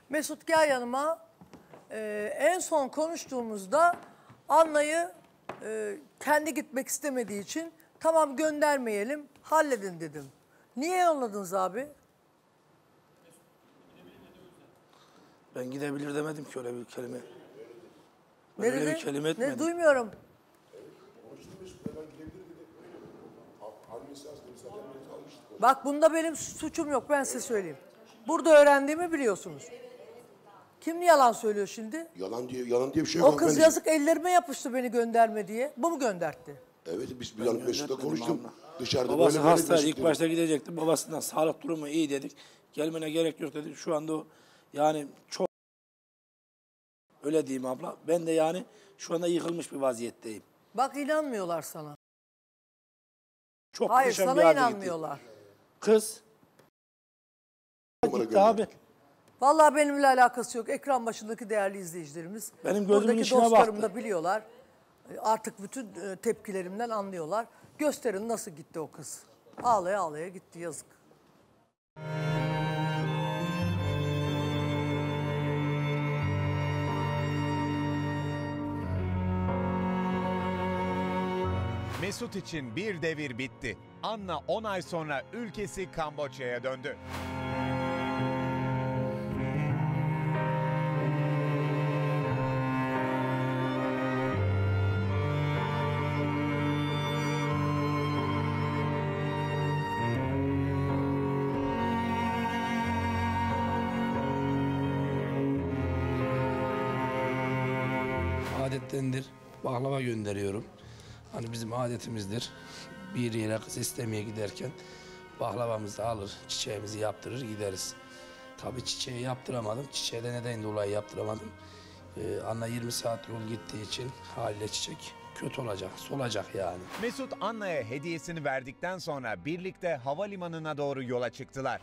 Mesut gel yanıma. En son konuştuğumuzda Anna'yı kendi gitmek istemediği için tamam göndermeyelim, halledin dedim. Niye yolladınız abi? Ben gidebilir demedim ki öyle bir kelime. Ben öyle bir kelime etmedim. Ne duymuyorum. Bak bunda benim suçum yok, ben size söyleyeyim. Burada öğrendiğimi biliyorsunuz. Kim yalan söylüyor şimdi? Yalan diye bir şey yok. O kız yazık ellerime yapıştı beni gönderme diye. Bu mu göndertti? Evet biz bir an Mesut'la konuştum. Dışarıda babası böyle hasta, ilk başta gidecekti. Babasından sağlık durumu iyi dedik. Gelmene gerek yok dedik. Şu anda o yani çok öyle diyeyim abla. Ben de yani şu anda yıkılmış bir vaziyetteyim. Bak inanmıyorlar sana. Çok hayır sana inanmıyorlar. gitti. Kız gitti abi. Vallahi benimle alakası yok. Ekran başındaki değerli izleyicilerimiz. Benim gözümün buradaki içine dostlarım baktı. da biliyorlar. Artık bütün tepkilerimden anlıyorlar. Gösterin nasıl gitti o kız. Ağlaya ağlaya gitti, yazık. Mesut için bir devir bitti. Anna 10 ay sonra ülkesi Kamboçya'ya döndü. Adettendir. Baklava gönderiyorum. Hani bizim adetimizdir. Bir yere kız istemeye giderken baklavamızı alır, çiçeğimizi yaptırır gideriz. Tabii çiçeği yaptıramadım. Çiçeği de neden dolayı yaptıramadım? Anna 20 saat yol gittiği için haliyle çiçek kötü olacak, solacak yani. Mesut Anna'ya hediyesini verdikten sonra birlikte havalimanına doğru yola çıktılar.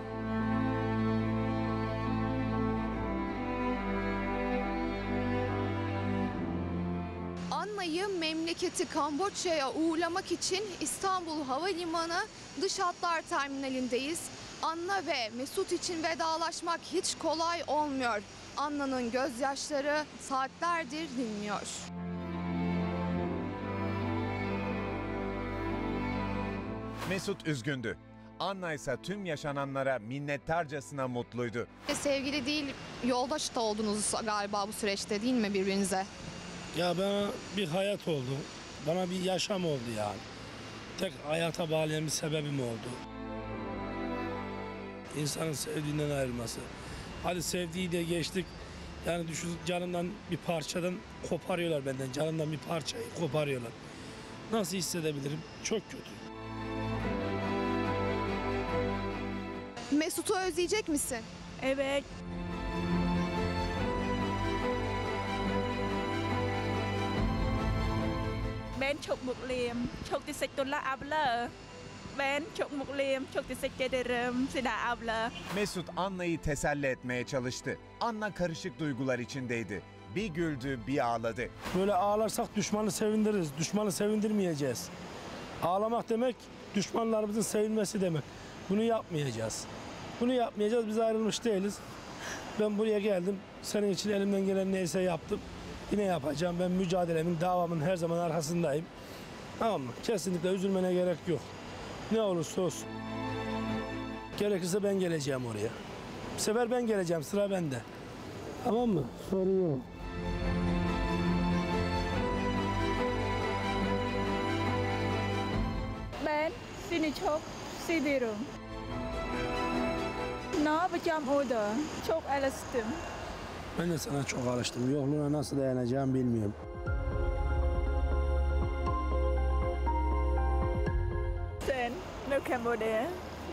Anna'yı memleketi Kamboçya'ya uğurlamak için İstanbul Havalimanı Dış Hatlar Terminalindeyiz. Anna ve Mesut için vedalaşmak hiç kolay olmuyor. Anna'nın gözyaşları saatlerdir dinmiyor. Mesut üzgündü. Anna ise tüm yaşananlara minnettarcasına mutluydu. Sevgili değil, yoldaş da oldunuz galiba bu süreçte, değil mi birbirinize? Ya bana bir hayat oldu. Bana bir yaşam oldu yani. Tek hayata bağlayan bir sebebim oldu. İnsanın sevdiğinden ayrılması. Hadi sevdiği de geçtik. Yani düşün, canımdan bir parçadan koparıyorlar benden. Canımdan bir parçayı koparıyorlar. Nasıl hissedebilirim? Çok kötü. Mesut'u özleyecek misin? Evet. Ben çok mutluyum. Çok teşekkürler abla. Ben çok mutluyum. Çok teşekkür ederim Seda abla. Mesut Anna'yı teselli etmeye çalıştı. Anna karışık duygular içindeydi. Bir güldü, bir ağladı. Böyle ağlarsak düşmanı sevindiririz. Düşmanı sevindirmeyeceğiz. Ağlamak demek düşmanlarımızın sevinmesi demek. Bunu yapmayacağız. Bunu yapmayacağız. Biz ayrılmış değiliz. Ben buraya geldim. Senin için elimden gelen neyse yaptım. Yine yapacağım. Ben mücadelemin, davamın her zaman arkasındayım. Tamam mı? Kesinlikle üzülmene gerek yok. Ne olursa olsun. Gerekirse ben geleceğim oraya. Bu sefer ben geleceğim. Sıra bende. Tamam mı? Sorun yok. Ben seni çok seviyorum. Ne yapacağım orada? Çok alıştım. Ben de sana çok alıştım. Yokluğuna nasıl dayanacağım bilmiyorum. Sen ne Kamboçya?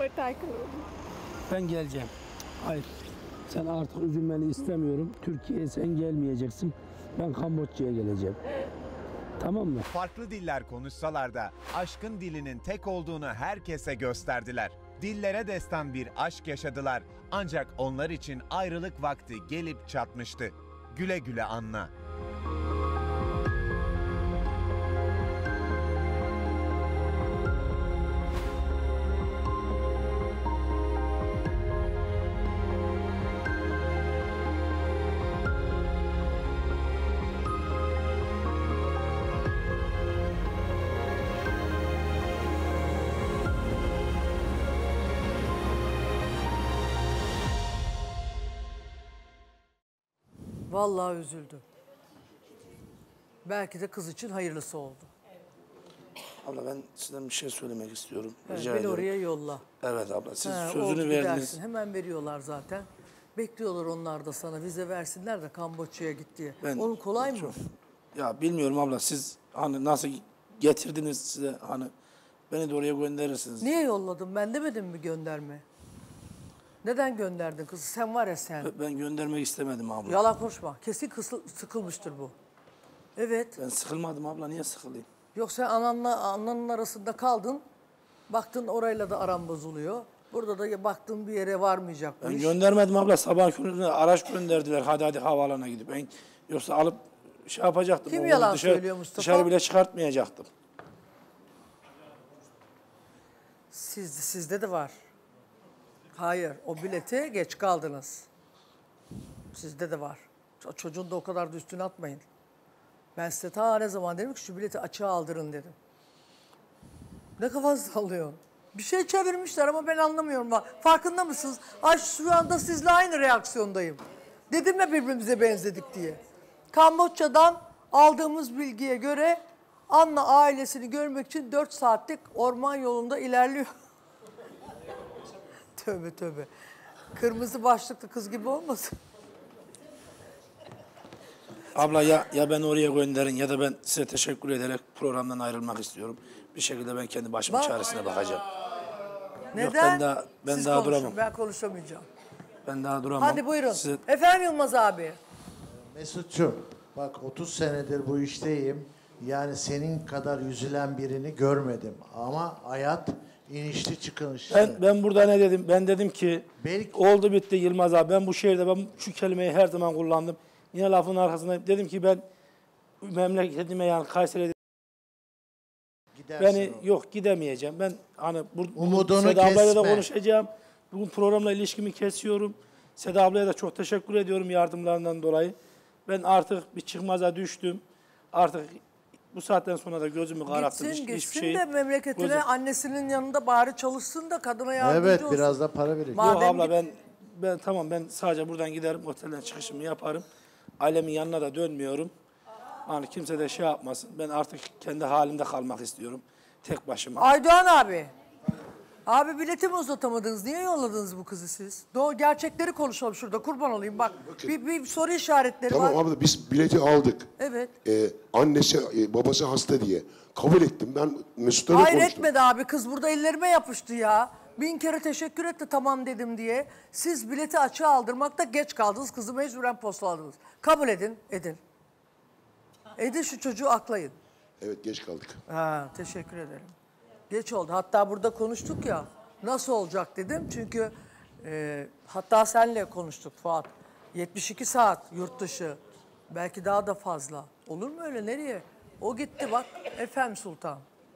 Ben geleceğim. Hayır. Sen artık üzülmeni istemiyorum. Türkiye'ye sen gelmeyeceksin. Ben Kamboçya'ya geleceğim. Tamam mı? Farklı diller konuşsalar da aşkın dilinin tek olduğunu herkese gösterdiler. Dillere destan bir aşk yaşadılar. Ancak onlar için ayrılık vakti gelip çatmıştı. Güle güle Anna. Vallahi üzüldüm. Belki de kız için hayırlısı oldu. Abla ben sizden bir şey söylemek istiyorum. Evet, Rica beni ediyorum. oraya yolla. Evet abla siz Ha, oldu, sözünü gidersin. verdiniz. Hemen veriyorlar zaten. Bekliyorlar onlar da sana vize versinler de Kamboçya'ya git diye. Ben- Onun kolay mı? Ya bilmiyorum abla siz hani nasıl getirdiniz size hani beni de oraya gönderirsiniz. Niye yolladın? Ben demedim mi gönderme? Neden gönderdin kızı? Sen var ya sen. Ben göndermek istemedim abla. Yalan konuşma. Kesin sıkılmıştır bu. Evet. Ben sıkılmadım abla niye sıkılayım? Yoksa ananın arasında kaldın. Baktın orayla da aran bozuluyor. Burada da baktın bir yere varmayacak bu Ben iş. göndermedim abla sabah köründe araç gönderdiler hadi havaalanına gidip. Ben yoksa alıp şey yapacaktım. Kim oğlum, yalan söylüyor Mustafa? Dışarı bile çıkartmayacaktım. Sizde de var. Hayır, o bilete geç kaldınız. Sizde de var. Çocuğun da o kadar da üstüne atmayın. Ben size ta ne zaman dedim ki şu bileti açığa aldırın dedim. Ne kafanızı sallıyorsun? Bir şey çevirmişler ama ben anlamıyorum. Farkında mısınız? Ay şu anda sizle aynı reaksiyondayım. Dedim ya birbirimize benzedik diye. Kamboçya'dan aldığımız bilgiye göre Anna ailesini görmek için 4 saatlik orman yolunda ilerliyor. Tövbe tövbe. Kırmızı başlıklı kız gibi olmasın? Abla ya ben oraya gönderin ya da ben size teşekkür ederek programdan ayrılmak istiyorum. Bir şekilde ben kendi başımın Bak. çaresine bakacağım. Neden? ben Siz daha konuşun, duramam. ben konuşamayacağım. Ben daha duramam. Hadi buyurun. Size- Efendim Yılmaz abi. Mesut'cum bak 30 senedir bu işteyim. Yani senin kadar üzülen birini görmedim. Ama hayat inişli çıkışlı. Ben burada ne dedim? Ben dedim ki Belki- oldu bitti Yılmaz abi. Ben bu şehirde ben şu kelimeyi her zaman kullandım. Yine lafın arkasındayım. Dedim ki ben memleketime yani Kayseri'de Gidersin beni o. yok gidemeyeceğim. Ben hani Umudunu Seda ablayla da kesme. konuşacağım. Bugün programla ilişkimi kesiyorum. Seda ablaya da çok teşekkür ediyorum yardımlarından dolayı. Ben artık bir çıkmaza düştüm. Artık bu saatten sonra da gözümü kararttım. Gitsin Hiçbir gitsin şey de memleketine gözüm- annesinin yanında bari çalışsın da kadına yardımcı Evet olsun. biraz da para verecek. Ma- Yok Madem abla git- ben tamam ben sadece buradan giderim otelden çıkışımı yaparım. Ailemin yanına da dönmüyorum. Hani kimse de şey yapmasın. Ben artık kendi halimde kalmak istiyorum. Tek başıma. Aydoğan abi. Abi bileti mi uzatamadınız? Niye yolladınız bu kızı siz? Doğru gerçekleri konuşalım şurada kurban olayım. Bak bir soru işaretleri Tamam var. abla biz bileti aldık. Evet. Annesi, babası hasta diye. Kabul ettim. Ben Mesut'la da Hayır konuştum. etmedi abi kız burada ellerime yapıştı ya. 1000 kere teşekkür etti tamam dedim diye. Siz bileti açığa aldırmakta geç kaldınız. Kızı mecburen postaladınız. Kabul edin. Edin şu çocuğu aklayın. Evet geç kaldık. Ha, teşekkür ederim. Geç oldu. Hatta burada konuştuk ya. Nasıl olacak dedim. Çünkü hatta senle konuştuk Fuat. 72 saat yurt dışı. Belki daha da fazla. Olur mu öyle? Nereye? O gitti bak. Efendim Sultan.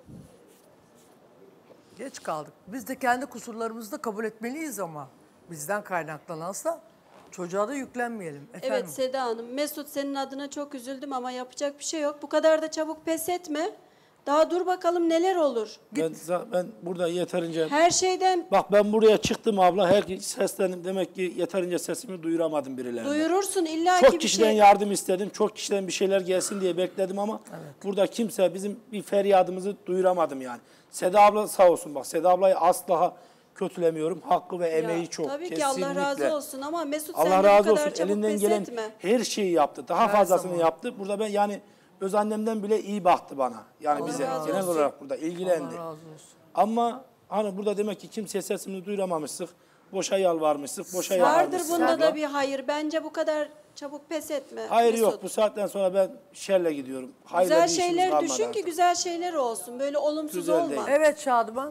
Geç kaldık. Biz de kendi kusurlarımızı da kabul etmeliyiz ama. Bizden kaynaklanansa çocuğa da yüklenmeyelim. Efendim? Evet Seda Hanım, Mesut senin adına çok üzüldüm ama yapacak bir şey yok. Bu kadar da çabuk pes etme. Daha dur bakalım neler olur. Ben burada yeterince... Her şeyden Bak ben buraya çıktım abla. Herkes seslendim. Demek ki yeterince sesimi duyuramadım birilerine. duyurursun illaki Çok bir kişiden şey. yardım istedim. Çok kişiden bir şeyler gelsin diye bekledim ama burada kimse bizim bir feryadımızı duyuramadım yani. Seda abla sağ olsun bak. Seda ablayı asla kötülemiyorum. Hakkı ve emeği Ya, çok. tabii ki Kesinlikle. Allah razı olsun ama Mesut Allah sen de bu razı kadar olsun. çabuk Elinden pes gelen etme. her şeyi yaptı. Daha Her fazlasını zaman. yaptı. Burada ben yani öz annemden bile iyi baktı bana. Yani Allah bize razı genel olsun. olarak burada ilgilendi. Allah razı olsun. Ama hani burada demek ki kimseye sesimizi duyuramamıştık. Boşa yalvarmıştık. Boşa Vardır yalvarmıştık. bunda abla. da bir hayır. Bence bu kadar çabuk pes etme. Hayır Mesut. yok. Bu saatten sonra ben şerle gidiyorum. Hayırla Güzel bir işimiz şeyler kalmadı düşün ki artık. güzel şeyler olsun. Böyle olumsuz Güzel olma. değil. Evet Şadıman.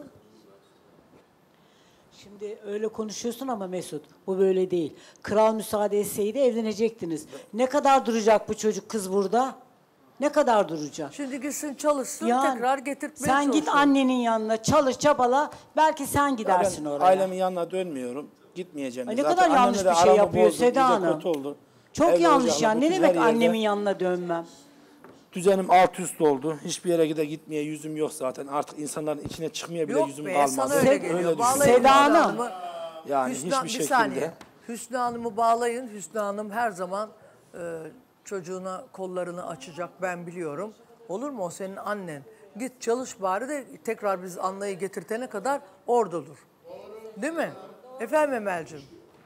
Şimdi öyle konuşuyorsun ama Mesut bu böyle değil. Kral müsaade etseydi evlenecektiniz. Ne kadar duracak bu çocuk kız burada? Ne kadar duracak? Şimdi gitsin çalışsın Yani tekrar getirtmeye sen git çalışsın. annenin yanına çalış çabala belki sen gidersin Ben oraya. ailemin yanına dönmüyorum. Gitmeyeceğim. Ay, ne Zaten kadar annemle yanlış de bir şey aramı yapıyor bozdum, Seda iyice Hanım. kötü oldu. Çok Evde yanlış olacaklar, yani. Ne bütün demek her yerde annemin yanına dönmem? Düzenim alt üst oldu. Hiçbir yere gitmeye yüzüm yok zaten. Artık insanların içine çıkmaya bile Yok yüzüm be kalmadı. sana öyle geliyor. düşünüyorum. Bağlayın Seda Hüsnü Hanım. Hanım'ı. Yani Hüsnü, hiçbir bir şekilde. saniye. Hüsnü Hanım'ı bağlayın. Hüsnü Hanım her zaman çocuğuna kollarını açacak, ben biliyorum. Olur mu? O senin annen. Git çalış bari de tekrar biz Anna'yı getirtene kadar orada dur. Değil mi? Efendim Emel'cim.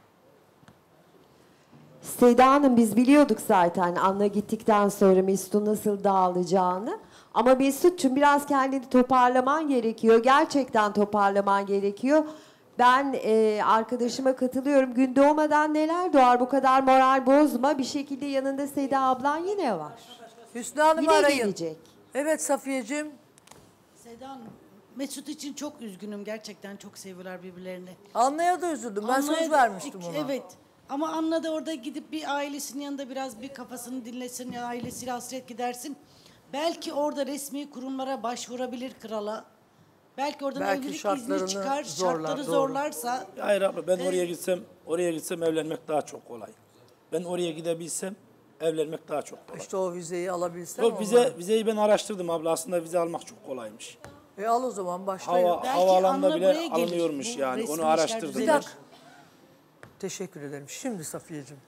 Seda Hanım, biz biliyorduk zaten Anna gittikten sonra Mesut'un nasıl dağılacağını. Ama Mesut'cum biraz kendini toparlaman gerekiyor. Gerçekten toparlaman gerekiyor. Ben arkadaşıma katılıyorum. Gün doğmadan neler doğar, bu kadar moral bozma. Bir şekilde yanında Seda ablan yine var. Hüsnü Hanım'ı Yine arayın. gelecek. Evet Safiyeciğim. Seda Hanım, Mesut için çok üzgünüm. Gerçekten çok seviyorlar birbirlerini. Anna'ya da üzüldüm. Ben söz vermiştim ona. Evet. Ama Anna da orada gidip bir ailesinin yanında biraz bir kafasını dinlesin, ya ailesiyle hasret gidersin. Belki orada resmi kurumlara başvurabilir krala. Belki oradan Belki evlilik şartlarını izni çıkar, zorlar, şartları doğru. zorlarsa. Hayır abla, ben oraya gitsem evlenmek daha çok kolay. Ben oraya gidebilsem evlenmek daha çok kolay. İşte o vizeyi alabilsem. Yok, vizeyi ben araştırdım abla. Aslında vize almak çok kolaymış. Al o zaman başlayın. Havaalanında Anna bile buraya gelir. alınıyormuş Bu yani. resmi Onu işler araştırdım. düzelir. Bir dakika. Teşekkür ederim. Şimdi Safiyeciğim.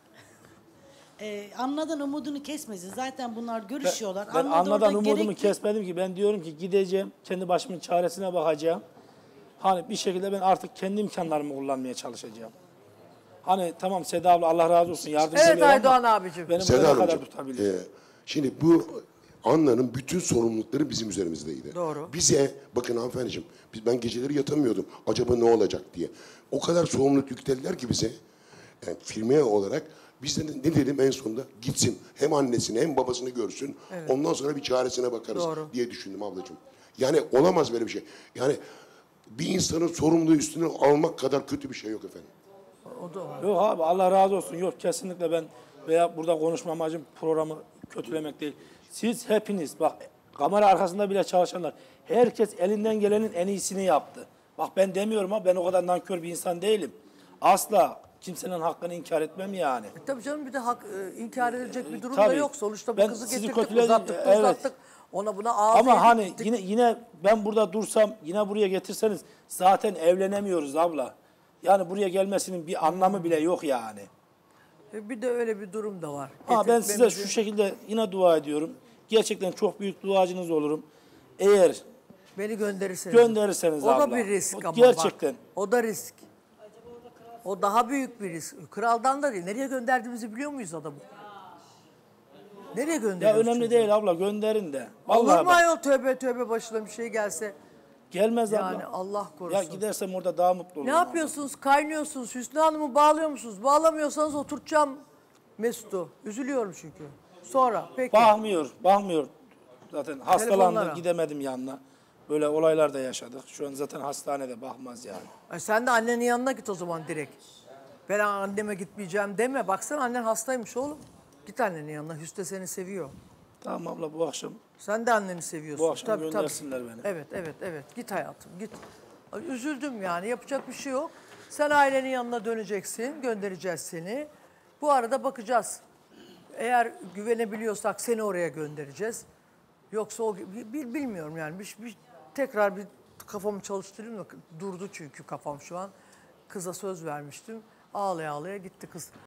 Anna'dan umudunu kesmesin. Zaten bunlar görüşüyorlar. Ben Anna da Anna'dan orada umudumu kesmedim ki. Ben diyorum ki gideceğim, kendi başımın çaresine bakacağım. Hani bir şekilde ben artık kendi imkanlarımı kullanmaya çalışacağım. Hani tamam Seda abla, Allah razı olsun, yardımcı Evet oluyor ama Aydoğan abicim. beni Seda buraya kadar Hanımcığım, tutabilir. şimdi bu Anna'nın bütün sorumlulukları bizim üzerimizdeydi. Doğru. Bize, bakın hanımefendiciğim, ben geceleri yatamıyordum. Acaba ne olacak diye. O kadar sorumluluk yüklediler ki bize, yani firmaya olarak, biz de ne dedim en sonunda? Gitsin. Hem annesini hem babasını görsün. Ondan sonra bir çaresine bakarız Doğru. diye düşündüm ablacığım. Yani olamaz böyle bir şey. Yani bir insanın sorumluluğu üstüne almak kadar kötü bir şey yok efendim. O da var. Yok abi, Allah razı olsun. Yok, kesinlikle ben veya burada konuşma amacım programı kötülemek değil. Siz hepiniz, bak kamera arkasında bile çalışanlar, herkes elinden gelenin en iyisini yaptı. Bak ben demiyorum ama ben o kadar nankör bir insan değilim. Asla kimsenin hakkını inkar etmem yani. Tabii canım, bir de inkar edilecek bir durum da Tabii. yok. Sonuçta bu Ben kızı sizi getirdik, kötüledim, uzattık, evet. uzattık. Ona buna ağzı Ama yedik, hani gittik. yine ben burada dursam, yine buraya getirseniz zaten evlenemiyoruz abla. Yani buraya gelmesinin bir anlamı bile yok yani. Bir de öyle bir durum da var. Ama ben size Getirtmemizin- şu şekilde yine dua ediyorum. Gerçekten çok büyük duacınız olurum. Eğer Beni gönderirseniz. gönderirseniz O abla. da bir risk O ama gerçekten. bak. O da risk. O daha büyük bir risk. Kraldan da değil. Nereye gönderdiğimizi biliyor muyuz adamı? Nereye Ya gönderiyoruz önemli çocuğu? değil abla, gönderin de. Olur Vallahi mu bak, ayol, tövbe tövbe başına bir şey gelse. gelmez Yani abla. Allah korusun. Ya gidersem orada daha mutlu olurum. Ne yapıyorsunuz? Kaynıyorsunuz. Hüsnü Hanım'ı bağlıyor musunuz? Bağlamıyorsanız oturtacağım Mesut'u. Üzülüyorum çünkü. Sonra peki. Bakmıyor. Zaten hastalandı, Telefonlara. gidemedim yanına. Böyle olaylar da yaşadık. Şu an zaten hastanede, bakmaz yani. Sen de annenin yanına git o zaman direkt. Ben anneme gitmeyeceğim deme. Baksana annen hastaymış oğlum. Git annenin yanına. Hüsnü seni seviyor. Tamam abla, bu akşam Sen de anneni seviyorsun. Bu akşam göndersinler beni. Evet. Git hayatım, git. Ay, üzüldüm yani. Yapacak bir şey yok. Sen ailenin yanına döneceksin. Göndereceğiz seni. Bu arada bakacağız. Eğer güvenebiliyorsak seni oraya göndereceğiz. Yoksa bilmiyorum yani. Tekrar bir kafamı çalıştırayım da durdu çünkü kafam şu an. Kıza söz vermiştim. Ağlaya ağlaya gitti kız.